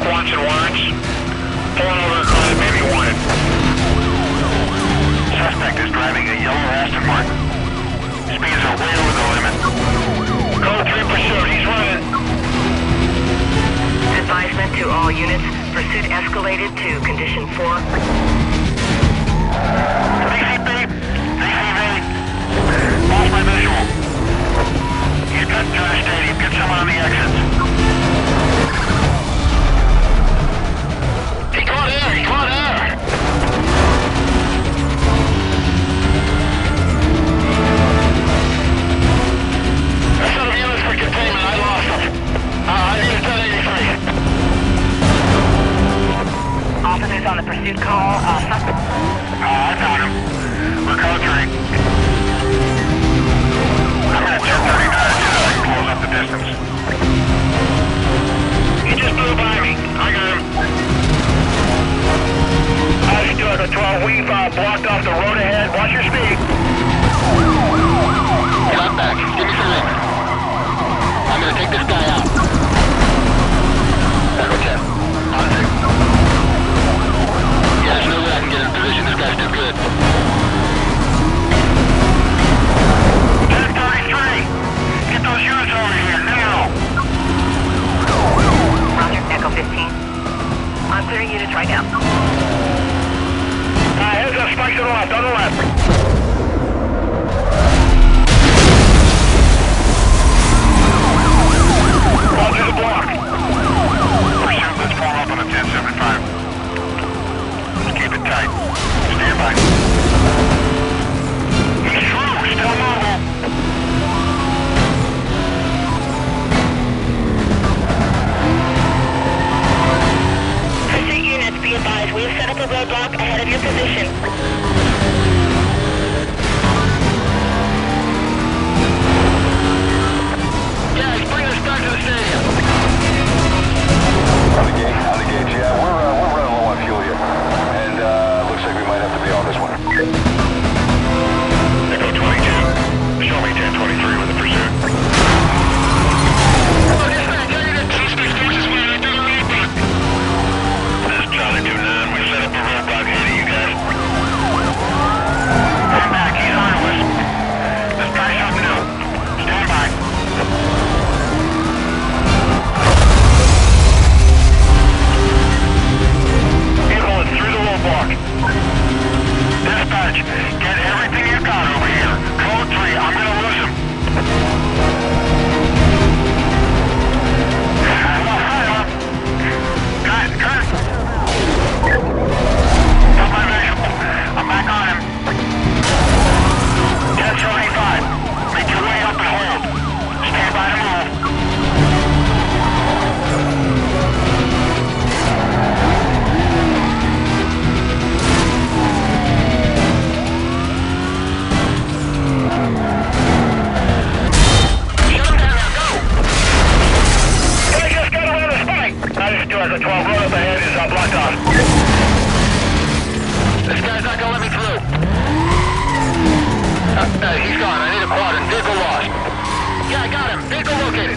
wants and warrants. Pulling over a car that may be wanted. Suspect is driving a yellow Aston Martin. Speeds are way over the limit. Code 3 pursuit, he's running. Advisement to all units. Pursuit escalated to condition 4. DCP, lost my visual. He's cut to the stadium. Get someone on the exits. He caught air! He caught air! I set up units for containment. I lost him. I need a 1083. Officers on the pursuit call. Suspect. I found him. We're code 3. I'm in a 1039 until I can close up the distance. He just blew by me. I got him. I still at the 12. We've blocked off the road ahead. Watch your speed. Drop back. Give me some room. I'm gonna take this guy out. Echo 10. On 2. Yeah, there's no way I can get in position. This guy's too good. 1033. Get those units over here now. Roger, Echo 15. I'm clearing units right now. Heads up, spikes on the left, on the left. Roger the block. Pursuit, let's form up on a 1075. Let's keep it tight. Stand by. He's through, still mobile. Pursuit units, be advised. We have set up a roadblock ahead of your position. Guys, bring us back to the stadium. On the gauge, yeah. We're running low on fuel here. And looks like we might have to be on this one. Echo 22. Show me 1023 with the pursuit. This is Charlie 29. We set up a roadblock ahead of you guys. Come back, he's on us. Let's try something new. Stand by. Vehicle is through the roadblock. Dispatch, get everything you got over here. Code 3, I'm gonna lose him. Cut. Got my visual. I'm back on him. 1075. Make your way up and hold. Stand by to move. Shut him down now, go! I just got around the spike. I just do it. The 12 road up ahead is blocked off. This guy's not gonna let me through. He's gone. I need a quadrant. Vehicle lost. Yeah, I got him. Vehicle located.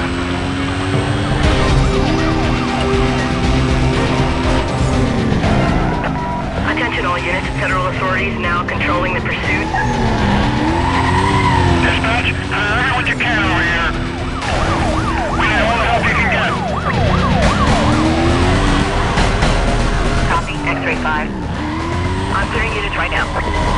Attention all units. Federal authorities now controlling the pursuit. Dispatch, everyone you can over here. We need all the help you can get. Copy, X-ray 5. I'm clearing units right now.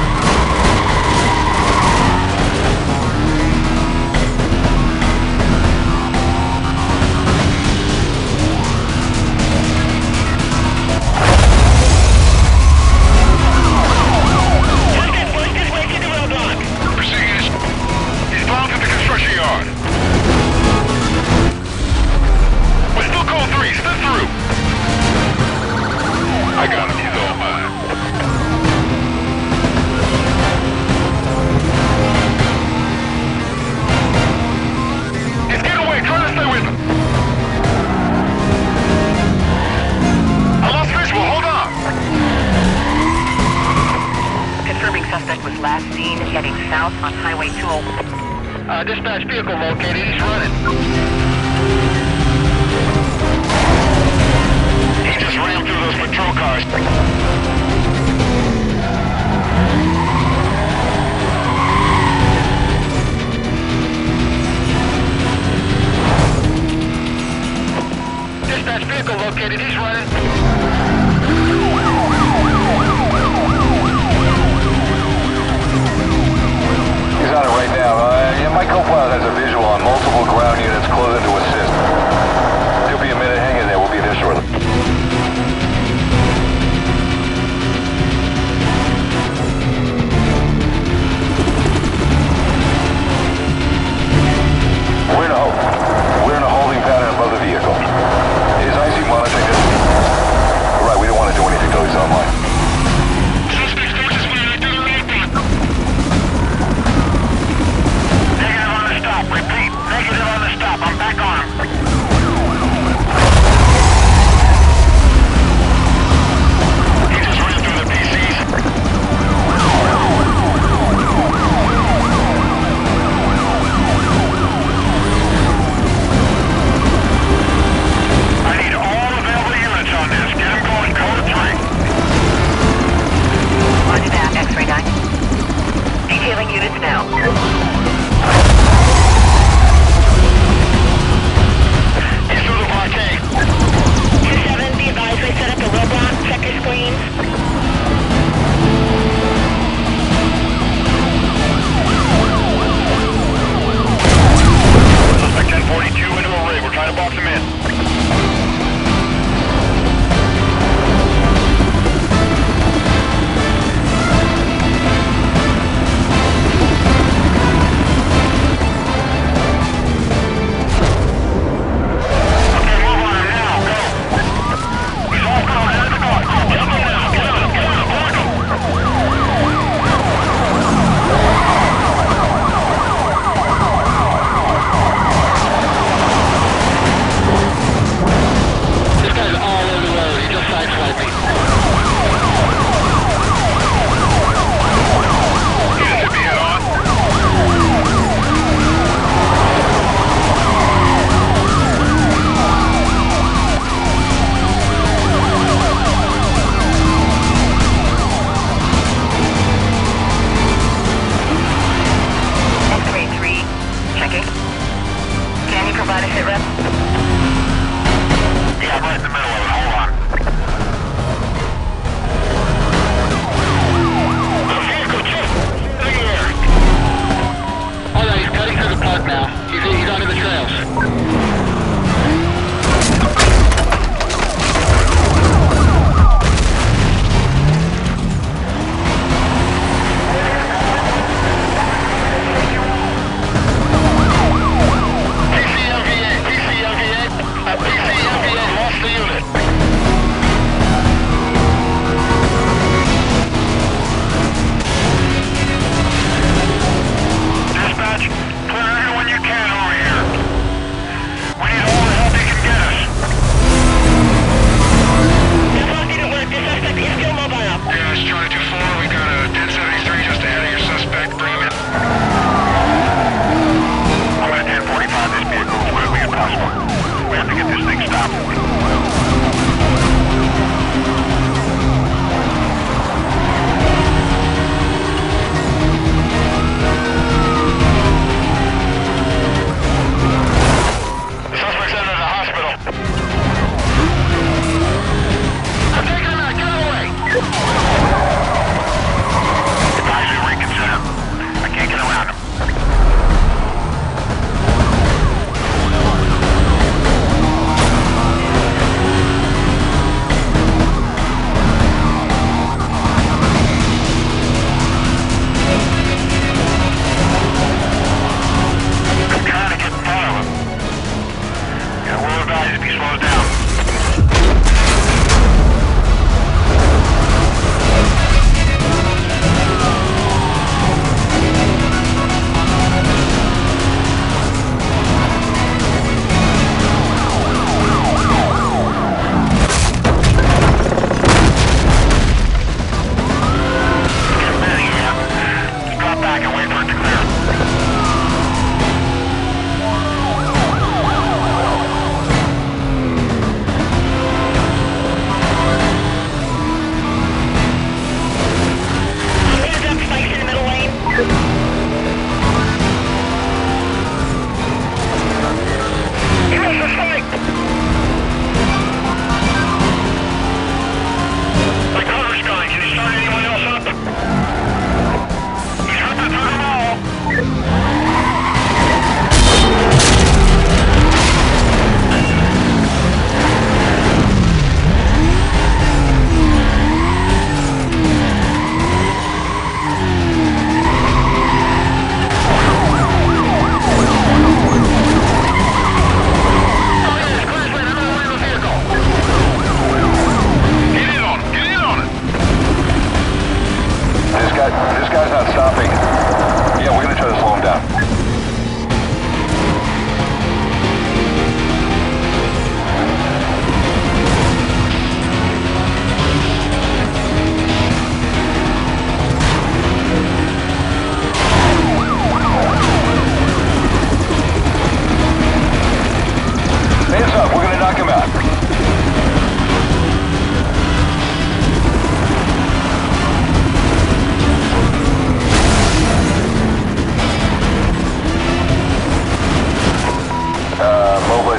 He's bound to the construction yard. We're still code 3, step through. I got him, he's all mine. He's getting away, try to stay with him. I lost visual, hold on. Confirming suspect was last seen heading south on Highway 201. Dispatch vehicle located. He's running. just rammed through those patrol cars. Dispatch vehicle located. He's running. He's on it right now. My co-pilot has a visual on multiple ground units closing to assist. He'll be a minute. Hang in there. We'll be there shortly. We're in a holding pattern above the vehicle. Is IC monitoring this? Right, we don't want to do anything till he's online. Suspect status when I do the roadblock. Negative on the stop. Repeat. Negative on the stop. I'm back on him. He just ran through the PCs. I need all available units on this. Get him going. Code 3. Roger that, X-ray 9. Detailing units now. He's through the blockade. 2-7, be advised we set up a roadblock. Check your screens. Suspect 1042 into a rig. We're trying to box him in. Okay, move on him now. Go. He's off going out of the car. Jump him now. Get on him. Get on him. Block him. This guy's all over the road. He just sideswiped me. He just hit me head on. X-ray 3. Checking. Can you provide a sit rep? Yeah, I'm right in the middle of it. Hold on. The vehicle just in the air. Oh no, he's cutting through the park now. He's onto the trails. TCMVA, TCMVA lost the unit.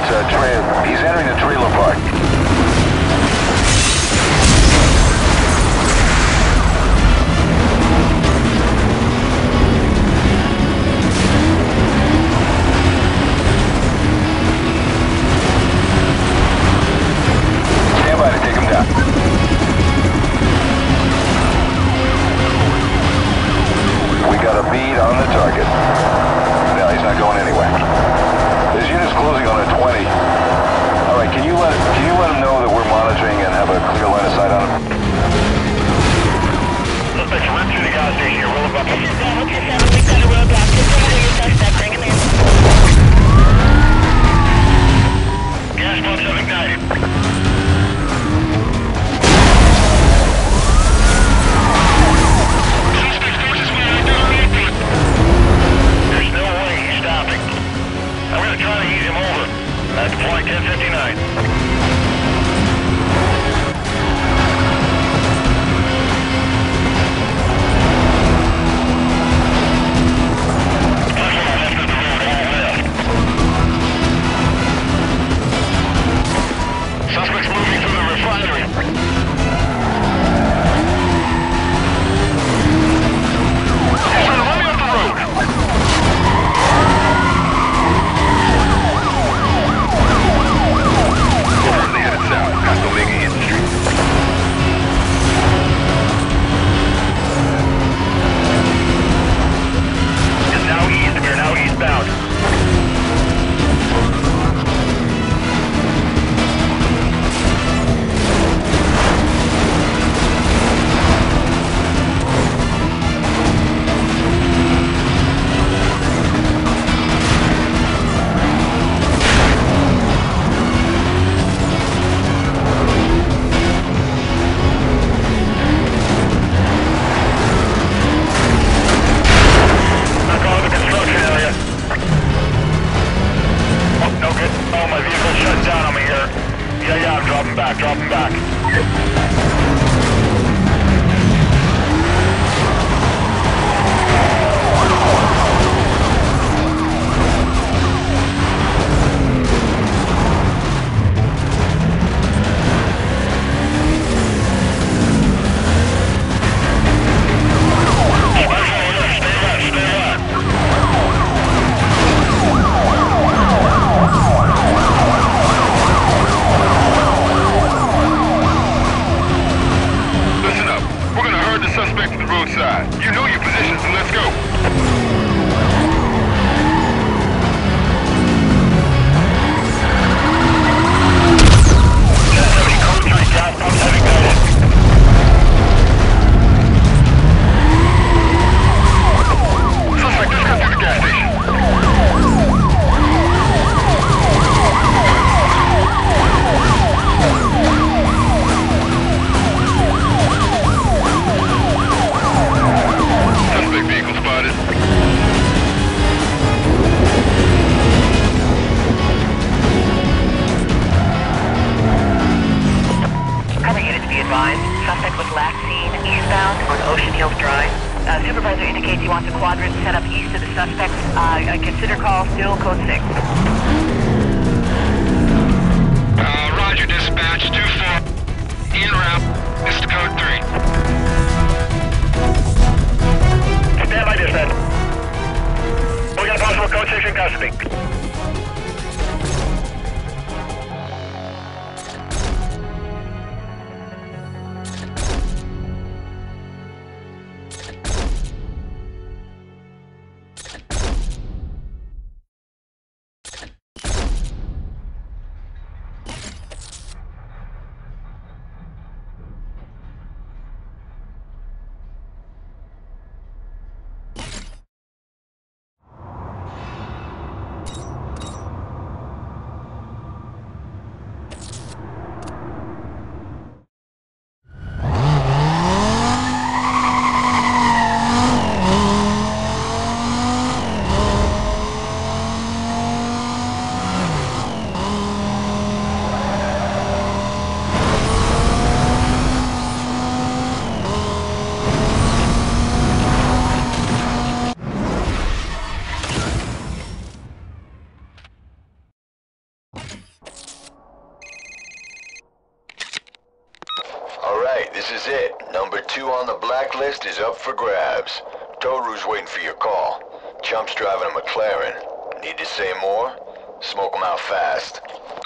He's entering the trailer park. Stand by to take him down. We got a bead on the target. No, he's not going anywhere. His unit's closing on a 20. All right, can you let him know that we're monitoring and have a clear line of sight on him? Suspect's run through the gas station here. Roll up. We've got a roadblock. Just remember your suspect. Bring him in. Gas pumps have ignited. Suspect forces fire down the airport. There's no way he's stopping. I'm gonna try to ease him over. Deploying 1059. Suspect's moving through the refinery. He's trying to run me off the road. Currently headed south, past Omega Industry. It's now east. We are now eastbound. Dropping back. You know your position, so let's go. Suspect just got through the gas station. Suspect vehicle spotted. Cover units be advised. Suspect was last seen eastbound on Ocean Hills Drive. Supervisor indicates he wants a quadrant set up east of the suspect. Consider call still code 6. Roger, dispatch 2-4. En route. This is code 3. Stand by, dispatch. We got a possible code 6 in custody. this is it. Number 2 on the blacklist is up for grabs. Toru's waiting for your call. Chump's driving a McLaren. Need to say more? Smoke him out fast.